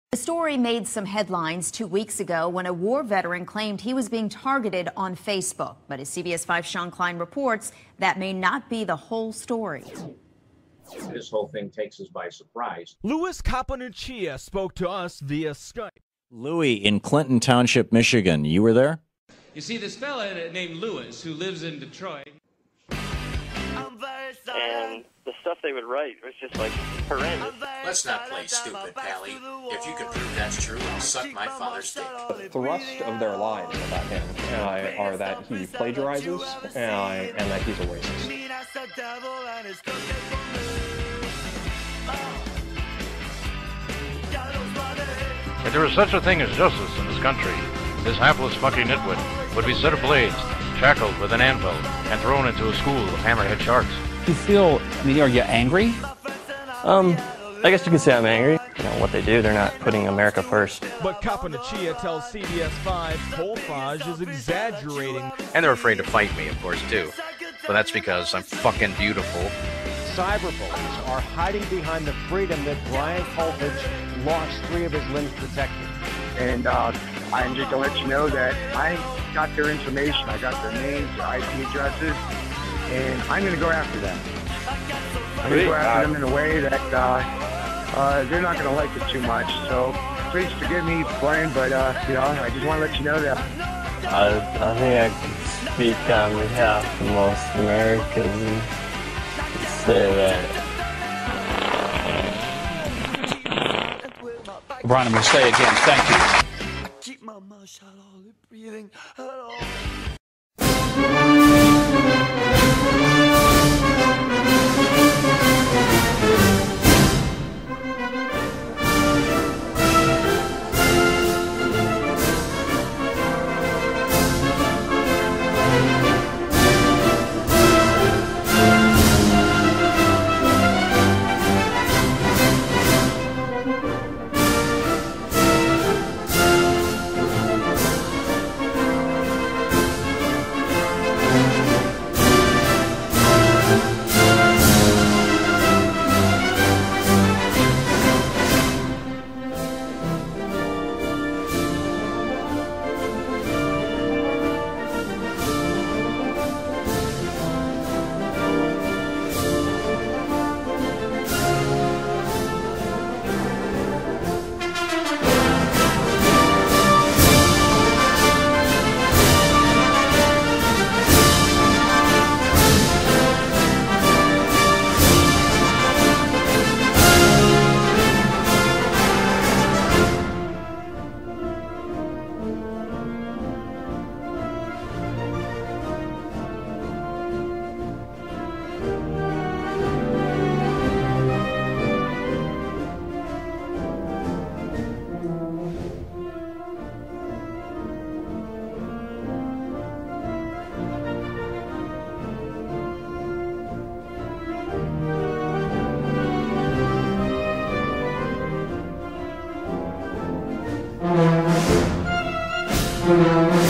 The story made some headlines 2 weeks ago when a war veteran claimed he was being targeted on Facebook. But as CBS 5's Sean Klein reports, that may not be the whole story. This whole thing takes us by surprise. Louis Capanuccia spoke to us via Skype. Louis in Clinton Township, Michigan. You were there? You see, this fella named Louis who lives in Detroit. And the stuff they would write was just like horrendous. Let's not play stupid, Pally. If you can prove that's true, I'll suck my father's dick. The thrust of their lies about him are that he plagiarizes and that he's a racist. If there was such a thing as justice in this country, this hapless fucking nitwit would be set ablaze, shackled with an anvil, and thrown into a school of hammerhead sharks. You feel, are you angry? I guess you could say I'm angry. You know, what they do, they're not putting America first. But Capanuccia tells CBS 5 Kolfage is exaggerating. And they're afraid to fight me, of course, too. But that's because I'm fucking beautiful. Cyberbullies are hiding behind the freedom that Brian Kolfage lost 3 of his limbs protecting. And I'm just going to let you know that I got their information. I got their names, their IP addresses, and I'm going to go after them. I'm going to go after them in a way that they're not going to like it too much. So please forgive me, Brian, but I just want to let you know that. I think I can speak on behalf of most Americans and say that. Brian, I'm going to say it again. Thank you. Keep my mouth shut, all the breathing. Hello.